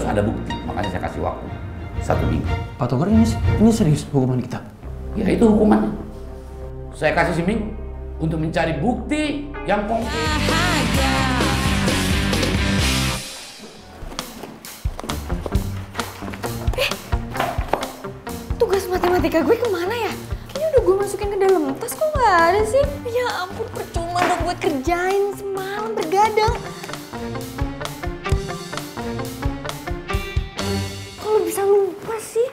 ada bukti, makanya saya kasih waktu 1 minggu. Pak Togar, ini serius hukuman kita? Ya itu hukumannya. Saya kasih seminggu untuk mencari bukti yang konkret. Tugas matematika gue kemana ya? Kayaknya udah gue masukin ke dalam tas, kok nggak ada sih? Ya ampun, percuma dong gue kerjain semalam bergadang. Kalau bisa lupa sih.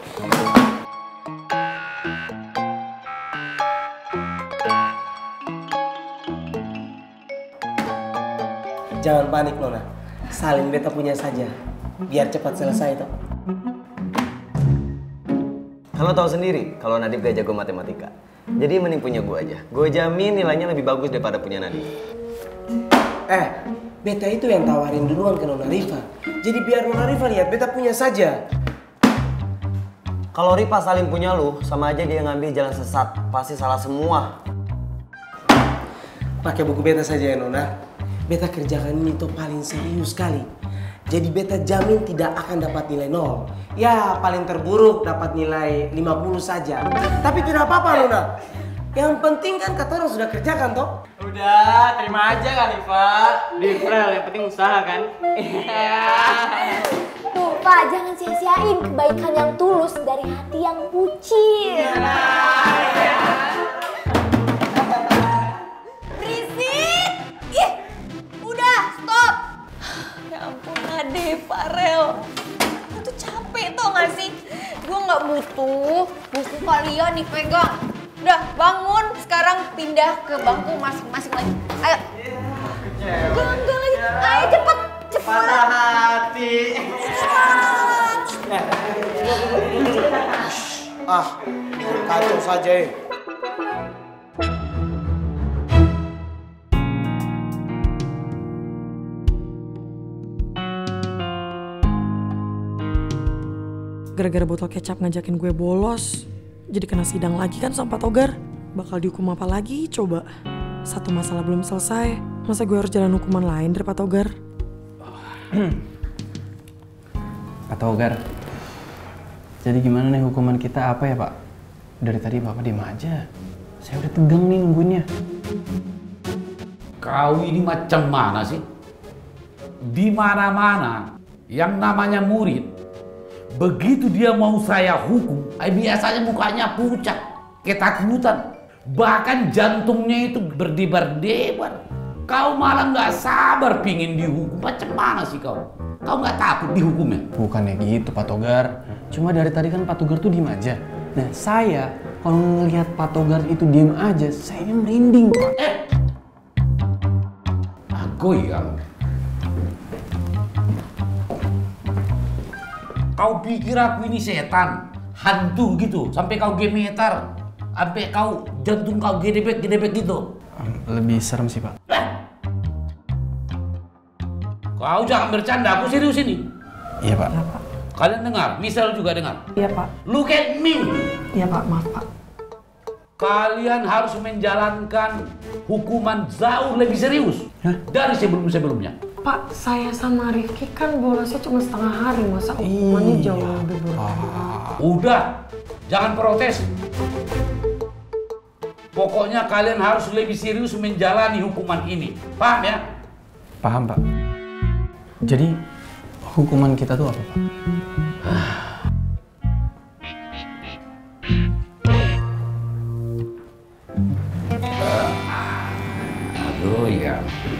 Jangan panik Nona, salin beta punya saja, biar cepat selesai toh. Kamu tahu sendiri kalau Nadif gak jago matematika. Jadi mending punya gue aja. Gue jamin nilainya lebih bagus daripada punya Nadif. Beta itu yang tawarin duluan ke Nona Rifa. Jadi biar Nona Rifa lihat beta punya saja. Kalau Rifa saling punya lu, sama aja dia ngambil jalan sesat. Pasti salah semua. Pakai buku beta saja ya Nona. Beta kerjakan ini tuh paling serius sekali. Jadi beta jamin tidak akan dapat nilai 0. Ya paling terburuk dapat nilai 50 saja. Tapi tidak apa-apa Nona. Yang penting kan kata orang sudah kerjakan toh. Udah, terima aja kali Pak. Different, yang penting usaha kan. Tuh Pak, jangan sia-siain kebaikan yang tulus dari hati yang bucin. Berisik! Ih, udah, stop! Ya ampun Nadif, Farel. Gue tuh capek tau gak sih? Gue gak butuh buku kalian dipegang. Udah, bangun, sekarang pindah ke bangku masing-masing lagi. Ayo. Enggak lagi. Ayo cepet, cepet. Patah hati. Kacau saja Gara-gara botol kecap ngajakin gue bolos, jadi kena sidang lagi kan sama Pak Togar. Bakal dihukum apa lagi coba? Satu masalah belum selesai, masa gue harus jalan hukuman lain dari Pak Togar? Pak Togar, jadi gimana nih hukuman kita apa ya Pak? Dari tadi Bapak diem aja. Saya udah tegang nih nungguinnya. Kau ini macam mana sih? Di mana-mana yang namanya murid, begitu dia mau saya hukum, biasanya mukanya pucat, ketakutan. Bahkan jantungnya itu berdebar-debar. Kau malah nggak sabar pingin dihukum. Macam mana sih kau? Kau nggak takut dihukumnya? Bukannya gitu Pak Togar. Cuma dari tadi kan Pak Togar tuh diem aja. Nah saya kalau ngelihat Pak Togar itu diem aja, saya merinding Pak. Agoy kamu. Kau pikir aku ini setan, hantu gitu, sampai kau gemetar, sampai kau jantung kau gedebek gitu. Lebih serem sih Pak. Kau jangan bercanda, aku serius ini. Iya Pak. Kalian dengar, Misal juga dengar. Iya Pak. Look at me. Iya Pak, maaf Pak. Kalian harus menjalankan hukuman jauh lebih serius dari sebelum-sebelumnya. Pak, saya sama Rifki kan bolosnya cuma setengah hari, masa hukumannya jauh lebih berat? Udah, jangan protes. Pokoknya kalian harus lebih serius menjalani hukuman ini. Paham ya? Paham Pak. Jadi hukuman kita tuh apa Pak? Aduh ya.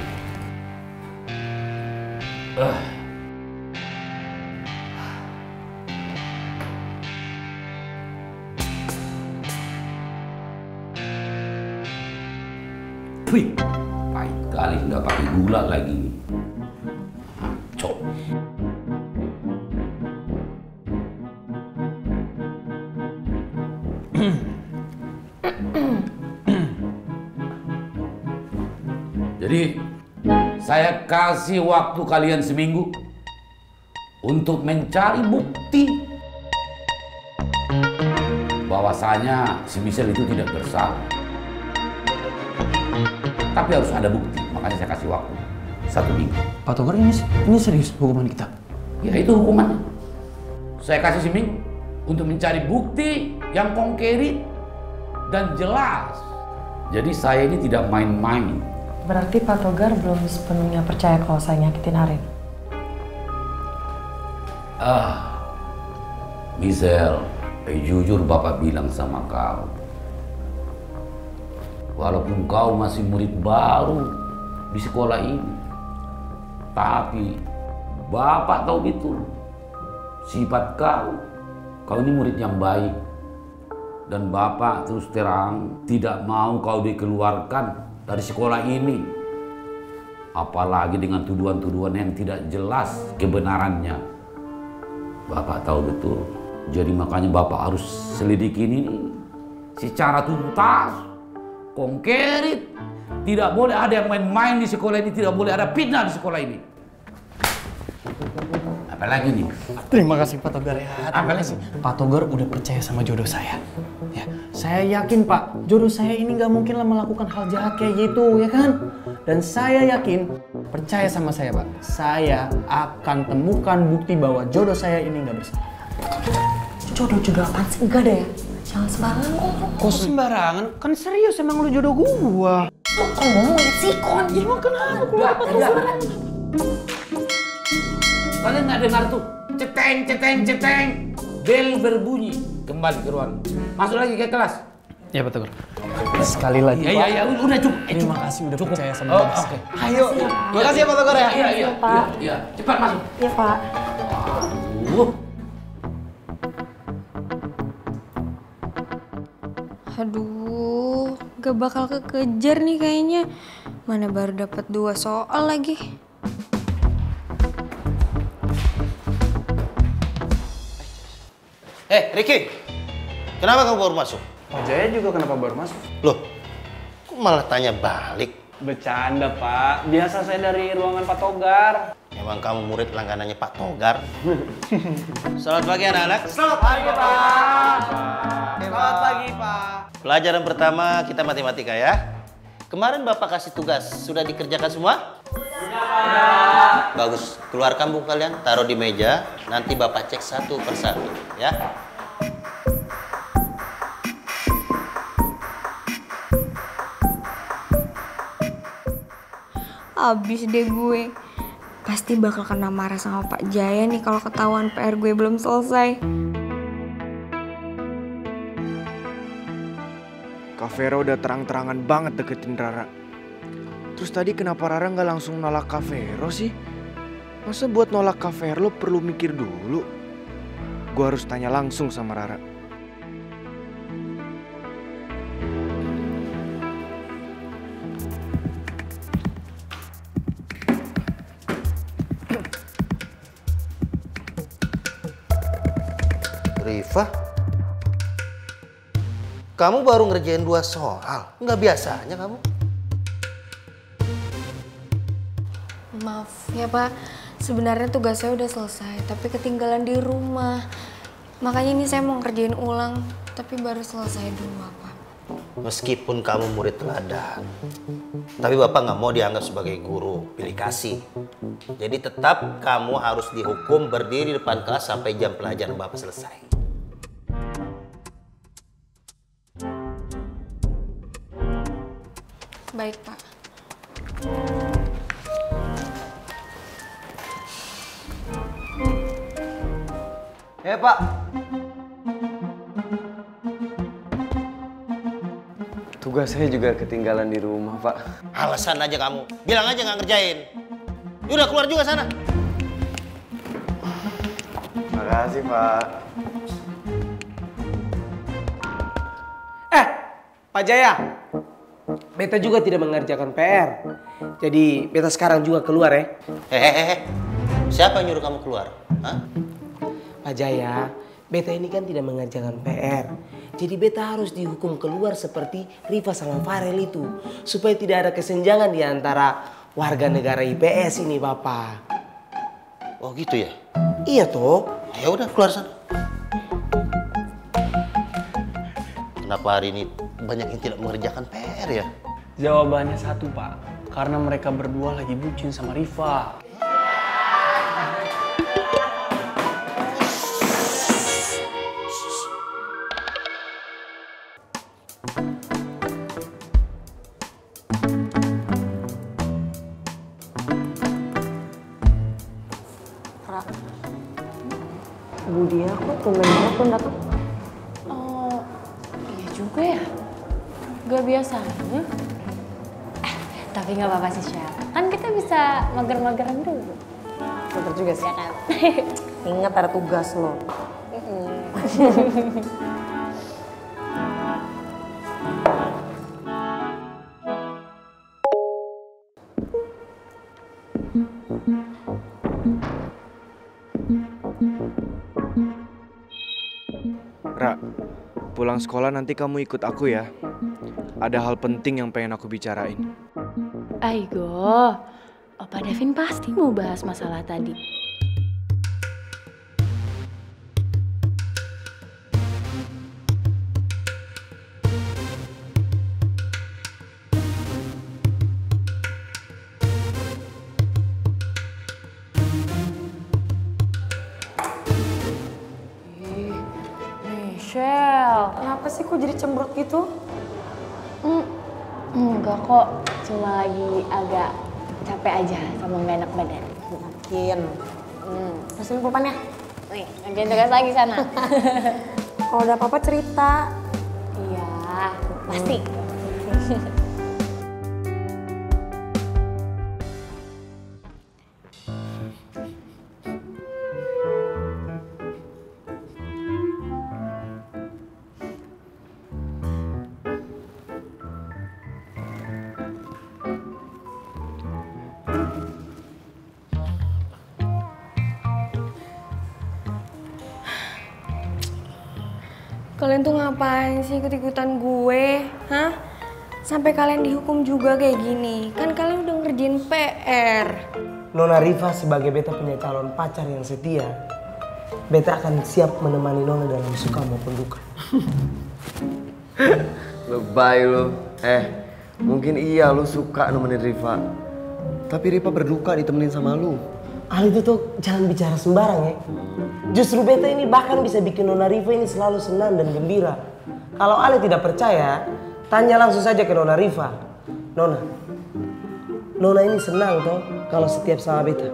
Wih, pahit kali nggak pakai gula lagi. Cok. Jadi saya kasih waktu kalian seminggu untuk mencari bukti bahwasanya si Michelle itu tidak bersalah. Tapi harus ada bukti, makanya saya kasih waktu 1 minggu. Pak Togar, ini serius hukuman kita? ya itu hukumannya. Saya kasih seminggu untuk mencari bukti yang konkret dan jelas. Jadi saya ini tidak main-main. Berarti Pak Togar belum sepenuhnya percaya kalau saya nyakitin Arin? Michelle, jujur Bapak bilang sama kau. Walaupun kau masih murid baru di sekolah ini, tapi Bapak tahu betul sifat kau ini murid yang baik. Dan Bapak terus terang tidak mau kau dikeluarkan dari sekolah ini. Apalagi dengan tuduhan-tuduhan yang tidak jelas kebenarannya. Bapak tahu betul. Jadi makanya Bapak harus selidiki ini secara tuntas, konkret. Tidak boleh ada yang main-main di sekolah ini, tidak boleh ada fitnah di sekolah ini. Apalagi nih? Terima kasih Pak Togar ya. Apalagi? Pak Togar udah percaya sama jodoh saya. Ya, saya yakin Pak, jodoh saya ini nggak mungkin lah melakukan hal jahat kayak gitu, ya kan? Dan saya yakin, percaya sama saya Pak, saya akan temukan bukti bahwa jodoh saya ini nggak bersalah. Jodoh-jodoh apaan sih? Enggak deh. Jangan sembarangan ngomong. Kok sembarangan? Kan serius emang lu jodoh gua. Kok ngomongin sih kon? Emang kenapa? Udah. Kalian nggak dengar tuh? Ceteng. Bel berbunyi. Kembali ke ruang. Masuk lagi ke kelas. Ya Pak Togar. Sekali lagi Pak. Iya, udah cukup. Terima kasih udah percaya sama Oke. saya. Ayo. Makasih ya Pak Togar ya. Iya. Cepat masuk. Iya Pak. Aduh, gak bakal kekejar nih kayaknya. Mana baru dapat 2 soal lagi. Ricky, kenapa kamu baru masuk? Pak Jaya juga kenapa baru masuk? Loh, kok malah tanya balik? Bercanda Pak, biasa saya dari ruangan Pak Togar. Emang kamu murid langganannya Pak Togar? Selamat pagi anak-anak. Selamat pagi, Pak. Selamat pagi, Pak. Pelajaran pertama kita matematika ya. Kemarin Bapak kasih tugas, sudah dikerjakan semua? Sudah. Bagus, keluarkan buku kalian, taruh di meja. Nanti Bapak cek satu persatu ya. Abis deh gue. Pasti bakal kena marah sama Pak Jaya nih kalau ketahuan PR gue belum selesai. Kak Vero udah terang-terangan banget deketin Rara. Terus tadi kenapa Rara nggak langsung nolak Kak Vero sih? Masa buat nolak Kak Vero perlu mikir dulu? Gue harus tanya langsung sama Rara. Rifa, kamu baru ngerjain 2 soal, nggak biasanya kamu? Maaf ya Pak, sebenarnya tugas saya udah selesai, tapi ketinggalan di rumah. Makanya ini saya mau ngerjain ulang, tapi baru selesai dulu Pak. Meskipun kamu murid teladan, tapi Bapak nggak mau dianggap sebagai guru pilih kasih. Jadi tetap kamu harus dihukum berdiri di depan kelas sampai jam pelajaran Bapak selesai. Baik Pak. Pak. Tugas saya juga ketinggalan di rumah, Pak. Alasan aja kamu. Bilang aja nggak ngerjain. Yaudah keluar juga sana. Makasih, Pak. Pak Jaya. Beta juga tidak mengerjakan PR. Jadi beta sekarang juga keluar ya. Hehehe. Siapa yang nyuruh kamu keluar? Hah? Pak Jaya, beta ini kan tidak mengerjakan PR. Jadi beta harus dihukum keluar seperti Rifa sama Farel itu. Supaya tidak ada kesenjangan di antara warga negara IPS ini, Bapak. Oh gitu ya? Iya toh. Ya udah keluar sana. Kenapa hari ini banyak yang tidak mengerjakan PR ya? Jawabannya satu Pak, karena mereka berdua lagi bucin sama Rifa. Budi aku tumben banget belum datang. Oh, iya juga ya. Gak biasanya. Tapi nggak apa-apa sih, Syah. Kan kita bisa mager-mageran dulu. Bener juga sih. Ya kan? Ingat ada tugas lo. Ra, pulang sekolah nanti kamu ikut aku ya. Ada hal penting yang pengen aku bicarain. Aigo, Opa Davin pasti mau bahas masalah tadi. Michelle, Kenapa sih kok jadi cemberut gitu? enggak kok, cuma lagi agak capek aja sama nggak enak badan. Yakin. Masukin pulpennya. Nih, ngerjain tugas lagi sana. Kalau ada apa-apa cerita. Iya, pasti. Kalian tuh ngapain sih ikut-ikutan gue? Hah? Sampai kalian dihukum juga kayak gini. Kan kalian udah ngerjain PR. Nona Riva sebagai beta punya calon pacar yang setia, beta akan siap menemani Nona dalam suka maupun duka. Lebay lu. Mungkin iya lu suka nemenin Riva. Tapi Riva berduka ditemenin sama lu. Ale itu tuh jangan bicara sembarang ya. Justru beta ini bahkan bisa bikin Nona Riva ini selalu senang dan gembira. Kalau Ale tidak percaya, tanya langsung saja ke Nona Riva. Nona ini senang toh kalau setiap sama beta.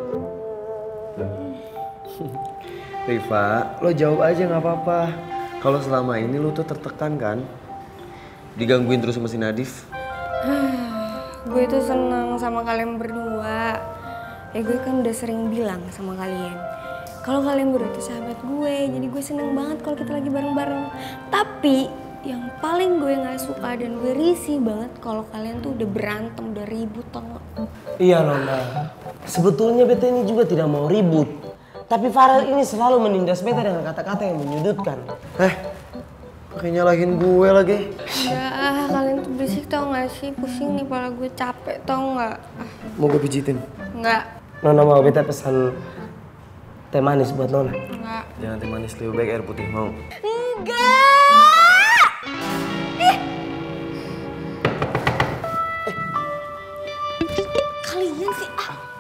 Riva, lo jawab aja nggak apa-apa. Kalau selama ini lo tuh tertekan kan? Digangguin terus sama si Nadif. Gue tuh seneng sama kalian berdua. Gue kan udah sering bilang sama kalian. Kalau kalian berdua tuh sahabat gue, jadi gue seneng banget kalau kita lagi bareng-bareng. Tapi yang paling gue nggak suka dan gue risih banget kalau kalian tuh udah berantem, udah ribut tau gak? Iya Nona, sebetulnya beta ini juga tidak mau ribut. Tapi Farel ini selalu menindas beta dengan kata-kata yang menyudutkan. Pakai nyalahin gue lagi. Udah, kalian tuh berisik tau gak sih? Pusing nih, kepala gue capek tau gak? Mau gue pijitin? Enggak. Nona mau beta pesan teh manis buat Nona. Enggak. Jangan teh manis, lebih baik air putih, mau? Enggak! Kalian sih,